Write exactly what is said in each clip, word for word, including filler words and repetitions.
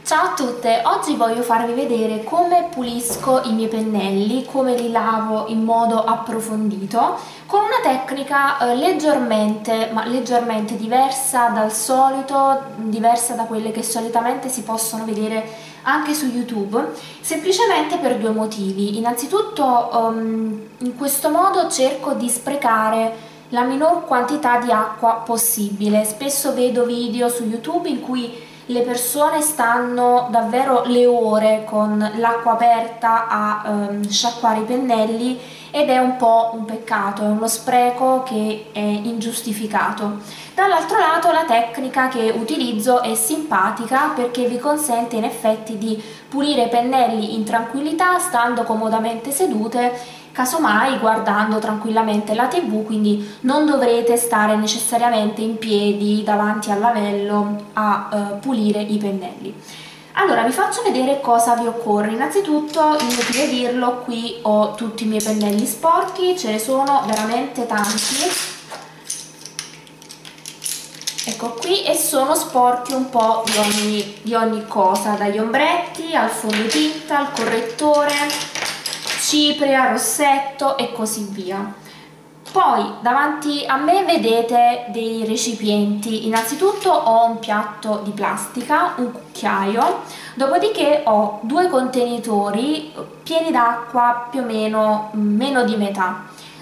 Ciao a tutte, oggi voglio farvi vedere come pulisco i miei pennelli, come li lavo in modo approfondito, con una tecnica eh, leggermente, ma leggermente diversa dal solito, diversa da quelle che solitamente si possono vedere anche su YouTube, semplicemente per due motivi. Innanzitutto, um, in questo modo cerco di sprecare la minor quantità di acqua possibile. Spesso vedo video su YouTube in cui le persone stanno davvero le ore con l'acqua aperta a ehm, sciacquare i pennelli ed è un po' un peccato, è uno spreco che è ingiustificato. Dall'altro lato la tecnica che utilizzo è simpatica perché vi consente in effetti di pulire i pennelli in tranquillità, stando comodamente sedute, casomai guardando tranquillamente la tivù, quindi non dovrete stare necessariamente in piedi davanti al lavello a eh, pulire i pennelli. Allora vi faccio vedere cosa vi occorre. Innanzitutto, inutile dirlo, qui ho tutti i miei pennelli sporchi, ce ne sono veramente tanti. Ecco qui, e sono sporchi un po' di ogni, di ogni cosa, dagli ombretti al fondotinta, al correttore, cipria, rossetto e così via. Poi davanti a me vedete dei recipienti. Innanzitutto ho un piatto di plastica, un cucchiaio, dopodiché ho due contenitori pieni d'acqua, più o meno meno di metà.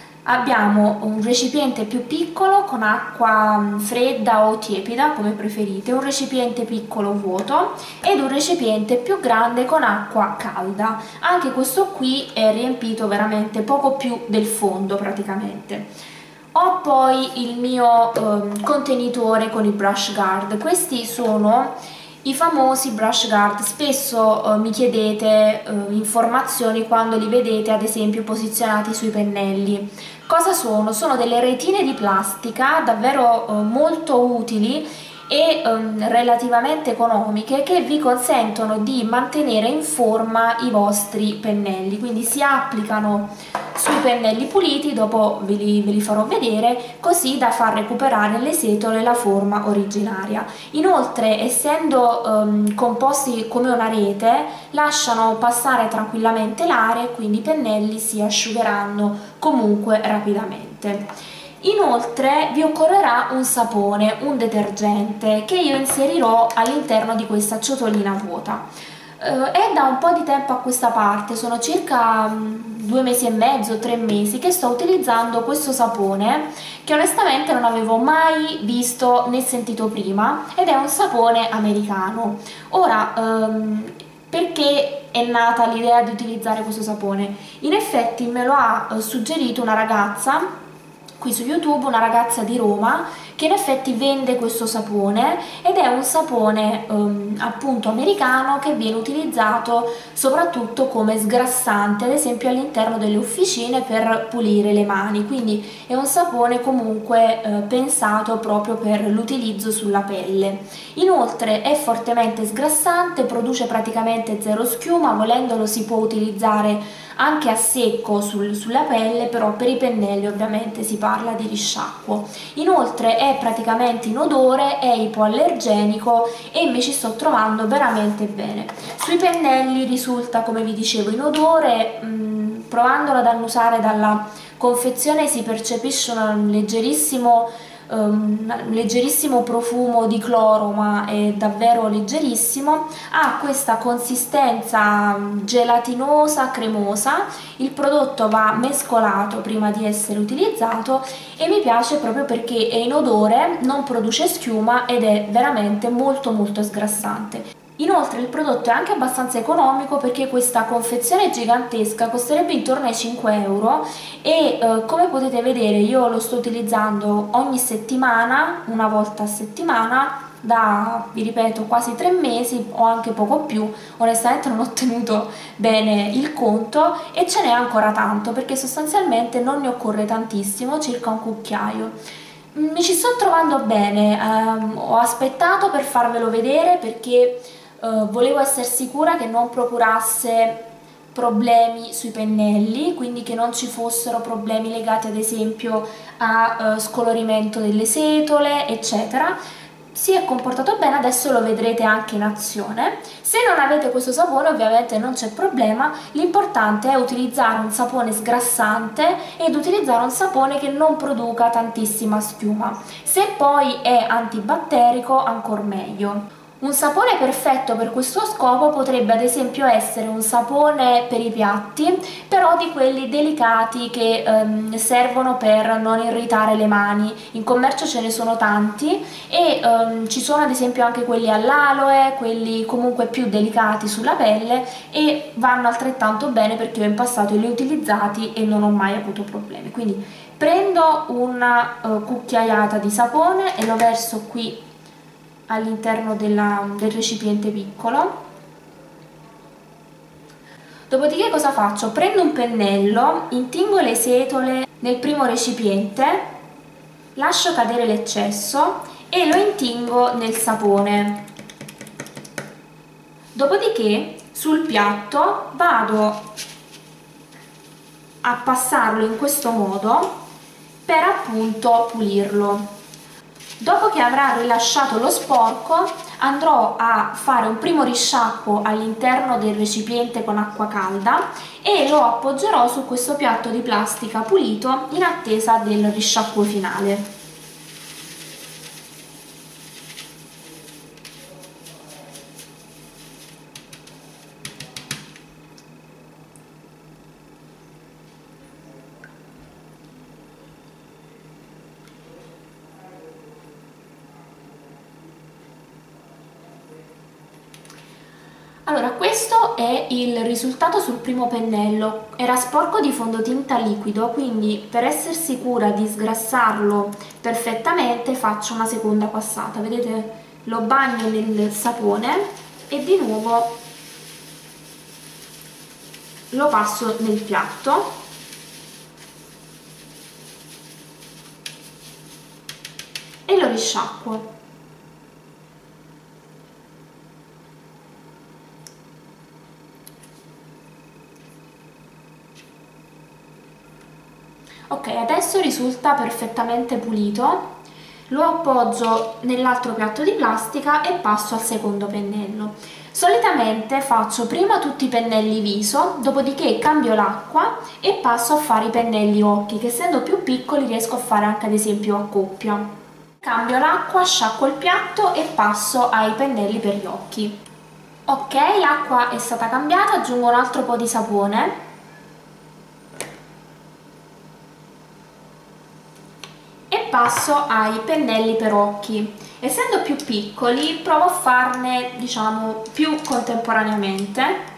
Abbiamo un recipiente più piccolo con acqua fredda o tiepida, come preferite, un recipiente piccolo vuoto ed un recipiente più grande con acqua calda. Anche questo qui è riempito veramente poco più del fondo praticamente. Ho poi il mio eh, contenitore con i brush guard. Questi sono i famosi brush guard. Spesso eh, mi chiedete eh, informazioni quando li vedete ad esempio posizionati sui pennelli. Cosa sono? Sono delle retine di plastica davvero eh, molto utili e um, relativamente economiche, che vi consentono di mantenere in forma i vostri pennelli. Quindi si applicano sui pennelli puliti, dopo ve li, ve li farò vedere, così da far recuperare alle setole la forma originaria. Inoltre, essendo um, composti come una rete, lasciano passare tranquillamente l'aria, quindi i pennelli si asciugheranno comunque rapidamente. Inoltre vi occorrerà un sapone, un detergente, che io inserirò all'interno di questa ciotolina vuota. Eh, è da un po' di tempo a questa parte, sono circa due mesi e mezzo, tre mesi, che sto utilizzando questo sapone, che onestamente non avevo mai visto né sentito prima, ed è un sapone americano. Ora, ehm, perché è nata l'idea di utilizzare questo sapone? In effetti me lo ha eh, suggerito una ragazza qui su YouTube, una ragazza di Roma, che in effetti vende questo sapone, ed è un sapone um, appunto americano, che viene utilizzato soprattutto come sgrassante, ad esempio all'interno delle officine, per pulire le mani. Quindi è un sapone comunque eh, pensato proprio per l'utilizzo sulla pelle. Inoltre è fortemente sgrassante, produce praticamente zero schiuma, volendolo si può utilizzare anche a secco sul, sulla pelle, però per i pennelli ovviamente si parla di risciacquo. Inoltre è praticamente inodore, è ipoallergenico e mi ci sto trovando veramente bene. Sui pennelli risulta, come vi dicevo, inodore. Mh, provandolo ad annusare dalla confezione si percepisce un leggerissimo Um, un leggerissimo profumo di cloro, ma è davvero leggerissimo. Ha questa consistenza gelatinosa, cremosa. Il prodotto va mescolato prima di essere utilizzato e mi piace proprio perché è inodore, non produce schiuma ed è veramente molto molto sgrassante. Inoltre il prodotto è anche abbastanza economico, perché questa confezione gigantesca costerebbe intorno ai cinque euro e eh, come potete vedere io lo sto utilizzando ogni settimana, una volta a settimana, da, vi ripeto, quasi tre mesi o anche poco più. Onestamente non ho tenuto bene il conto e ce n'è ancora tanto, perché sostanzialmente non ne occorre tantissimo, circa un cucchiaio. Mi ci sto trovando bene, ehm, ho aspettato per farvelo vedere perché Uh, volevo essere sicura che non procurasse problemi sui pennelli, quindi che non ci fossero problemi legati ad esempio a uh, scolorimento delle setole, eccetera. si è comportato bene, adesso lo vedrete anche in azione. Se non avete questo sapone ovviamente non c'è problema, l'importante è utilizzare un sapone sgrassante ed utilizzare un sapone che non produca tantissima schiuma. Se poi è antibatterico ancora meglio. Un sapone perfetto per questo scopo potrebbe ad esempio essere un sapone per i piatti, però di quelli delicati che ehm, servono per non irritare le mani. In commercio ce ne sono tanti e ehm, ci sono ad esempio anche quelli all'aloe, quelli comunque più delicati sulla pelle, e vanno altrettanto bene perché ho in passato li ho utilizzati e non ho mai avuto problemi. Quindi prendo una uh, cucchiaiata di sapone e lo verso qui all'interno del recipiente piccolo. Dopodiché cosa faccio? Prendo un pennello, intingo le setole nel primo recipiente, lascio cadere l'eccesso e lo intingo nel sapone. Dopodiché sul piatto vado a passarlo in questo modo per appunto pulirlo. Dopo che avrà rilasciato lo sporco andrò a fare un primo risciacquo all'interno del recipiente con acqua calda e lo appoggerò su questo piatto di plastica pulito in attesa del risciacquo finale. Allora, questo è il risultato sul primo pennello. Era sporco di fondotinta liquido, quindi per essere sicura di sgrassarlo perfettamente faccio una seconda passata. Vedete? Lo bagno nel sapone e di nuovo lo passo nel piatto e lo risciacquo. Ok, adesso risulta perfettamente pulito, lo appoggio nell'altro piatto di plastica e passo al secondo pennello. Solitamente faccio prima tutti i pennelli viso, dopodiché cambio l'acqua e passo a fare i pennelli occhi, che essendo più piccoli riesco a fare anche ad esempio a coppia. Cambio l'acqua, sciacquo il piatto e passo ai pennelli per gli occhi. Ok, l'acqua è stata cambiata, aggiungo un altro po' di sapone. Passo ai pennelli per occhi. Essendo più piccoli provo a farne, diciamo, più contemporaneamente.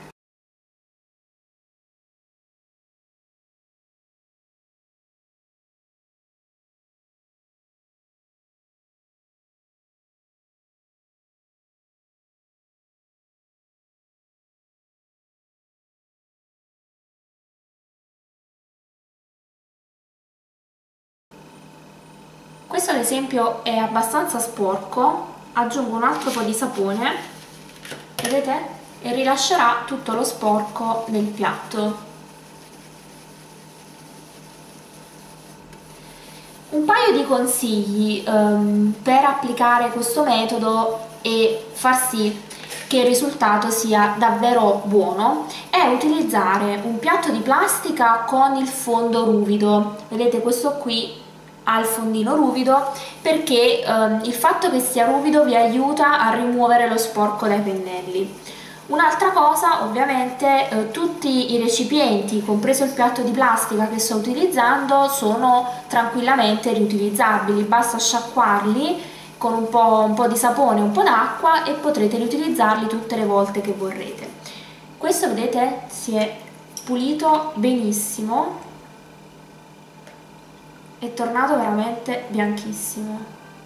Questo ad esempio è abbastanza sporco, aggiungo un altro po' di sapone, vedete? E rilascerà tutto lo sporco nel piatto. Un paio di consigli um, per applicare questo metodo e far sì che il risultato sia davvero buono è utilizzare un piatto di plastica con il fondo ruvido. Vedete, questo qui al fondino ruvido perché ehm, il fatto che sia ruvido vi aiuta a rimuovere lo sporco dai pennelli. Un'altra cosa, ovviamente, eh, tutti i recipienti, compreso il piatto di plastica che sto utilizzando, sono tranquillamente riutilizzabili, basta sciacquarli con un po', un po' di sapone, un po' d'acqua e potrete riutilizzarli tutte le volte che vorrete. Questo, vedete, si è pulito benissimo. È tornato veramente bianchissimo.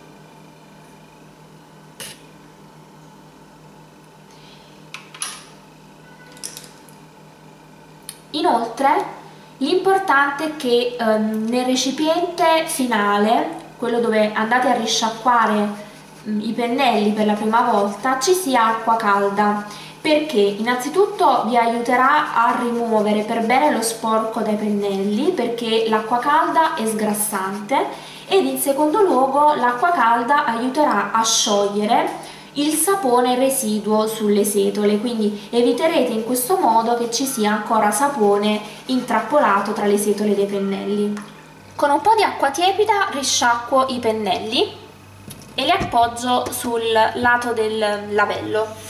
Inoltre l'importante è che ehm, nel recipiente finale, quello dove andate a risciacquare mh, i pennelli per la prima volta, ci sia acqua calda, perché innanzitutto vi aiuterà a rimuovere per bene lo sporco dai pennelli, perché l'acqua calda è sgrassante, ed in secondo luogo l'acqua calda aiuterà a sciogliere il sapone residuo sulle setole, quindi eviterete in questo modo che ci sia ancora sapone intrappolato tra le setole dei pennelli. Con un po' di acqua tiepida risciacquo i pennelli e li appoggio sul lato del lavello.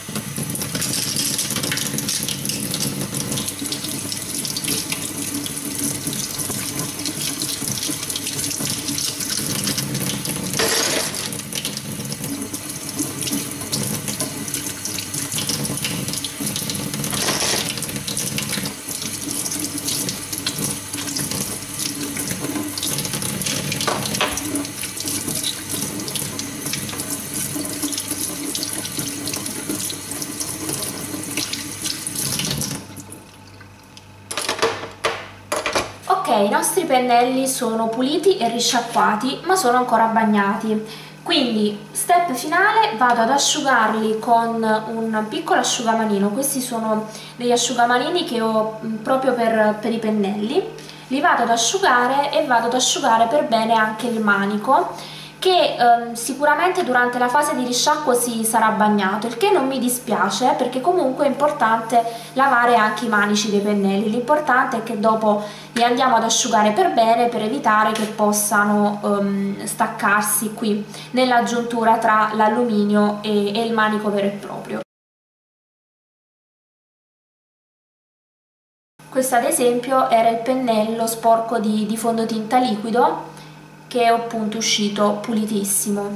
Ok, i nostri pennelli sono puliti e risciacquati, ma sono ancora bagnati. Quindi, step finale, vado ad asciugarli con un piccolo asciugamanino. Questi sono degli asciugamanini che ho proprio per, per i pennelli. Li vado ad asciugare e vado ad asciugare per bene anche il manico, che ehm, sicuramente durante la fase di risciacquo si sarà bagnato, il che non mi dispiace, perché comunque è importante lavare anche i manici dei pennelli. L'importante è che dopo li andiamo ad asciugare per bene, per evitare che possano ehm, staccarsi qui nella giuntura tra l'alluminio e, e il manico vero e proprio. Questo ad esempio era il pennello sporco di, di fondotinta liquido, che è appunto uscito pulitissimo.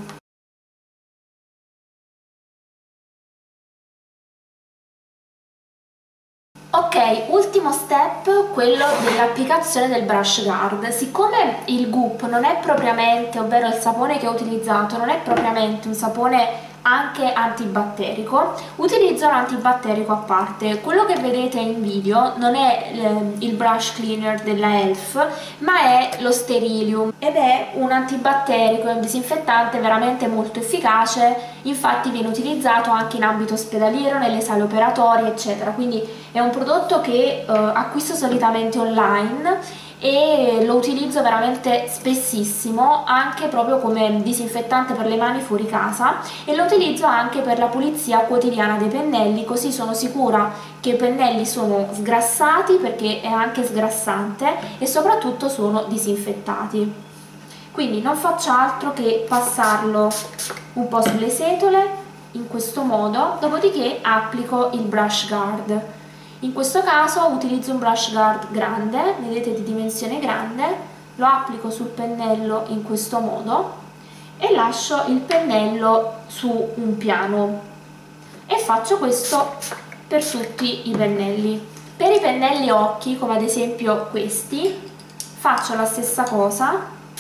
Ok, ultimo step, quello dell'applicazione del brush guard. Siccome il goop non è propriamente, ovvero il sapone che ho utilizzato, non è propriamente un sapone anche antibatterico, utilizzo un antibatterico a parte. Quello che vedete in video non è il brush cleaner della E L F, ma è lo Sterilium, ed è un antibatterico e un disinfettante veramente molto efficace. Infatti viene utilizzato anche in ambito ospedaliero, nelle sale operatorie eccetera, quindi è un prodotto che eh, acquisto solitamente online e lo utilizzo veramente spessissimo, anche proprio come disinfettante per le mani fuori casa, e lo utilizzo anche per la pulizia quotidiana dei pennelli, così sono sicura che i pennelli sono sgrassati, perché è anche sgrassante, e soprattutto sono disinfettati. Quindi non faccio altro che passarlo un po' sulle setole in questo modo, dopodiché applico il brush guard. In questo caso utilizzo un brush guard grande, vedete, di dimensione grande, lo applico sul pennello in questo modo e lascio il pennello su un piano, e faccio questo per tutti i pennelli. Per i pennelli occhi, come ad esempio questi, faccio la stessa cosa,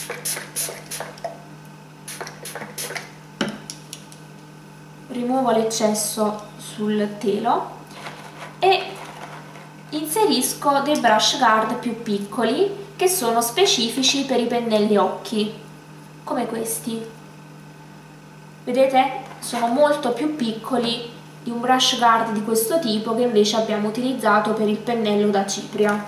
rimuovo l'eccesso sul telo e inserisco dei brush guard più piccoli che sono specifici per i pennelli occhi, come questi. Vedete? Sono molto più piccoli di un brush guard di questo tipo che invece abbiamo utilizzato per il pennello da cipria.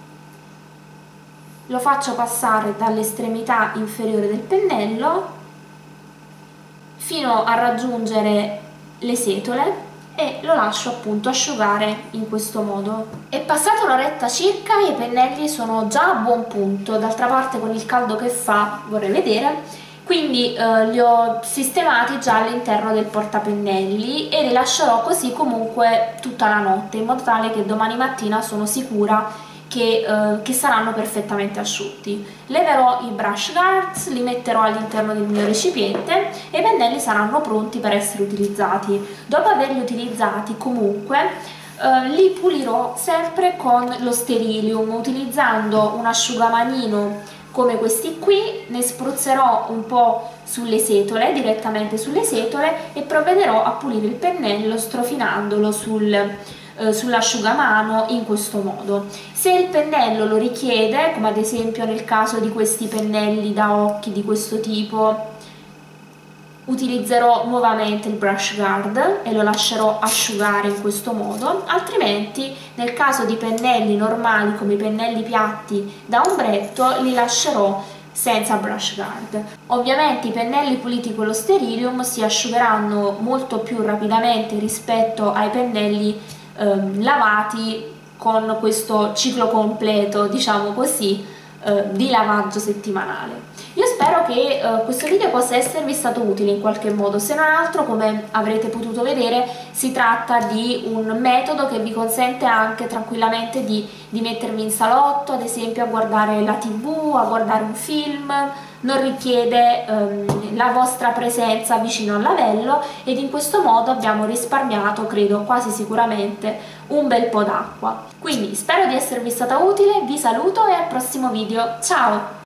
Lo faccio passare dall'estremità inferiore del pennello fino a raggiungere le setole e lo lascio appunto asciugare in questo modo. È passata un'oretta circa e i pennelli sono già a buon punto. D'altra parte, con il caldo che fa, vorrei vedere, quindi eh, li ho sistemati già all'interno del portapennelli e li lascerò così comunque tutta la notte, in modo tale che domani mattina sono sicura Che, eh, che saranno perfettamente asciutti. Leverò i brush guards, li metterò all'interno del mio recipiente e i pennelli saranno pronti per essere utilizzati. Dopo averli utilizzati comunque eh, li pulirò sempre con lo Sterilium, utilizzando un asciugamanino come questi qui. Ne spruzzerò un po' sulle setole, direttamente sulle setole, e provvederò a pulire il pennello strofinandolo sul sull'asciugamano in questo modo. Se il pennello lo richiede, come ad esempio nel caso di questi pennelli da occhi di questo tipo, utilizzerò nuovamente il brush guard e lo lascerò asciugare in questo modo. Altrimenti, nel caso di pennelli normali come i pennelli piatti da ombretto, li lascerò senza brush guard. Ovviamente i pennelli puliti con lo Sterilium si asciugheranno molto più rapidamente rispetto ai pennelli ehm, lavati con questo ciclo completo, diciamo così, eh, di lavaggio settimanale. Io spero che eh, questo video possa esservi stato utile in qualche modo, se non altro, come avrete potuto vedere, si tratta di un metodo che vi consente anche tranquillamente di, di mettervi in salotto, ad esempio a guardare la tivù, a guardare un film, non richiede ehm, la vostra presenza vicino al lavello, ed in questo modo abbiamo risparmiato, credo quasi sicuramente, un bel po' d'acqua. Quindi spero di esservi stata utile, vi saluto e al prossimo video, ciao!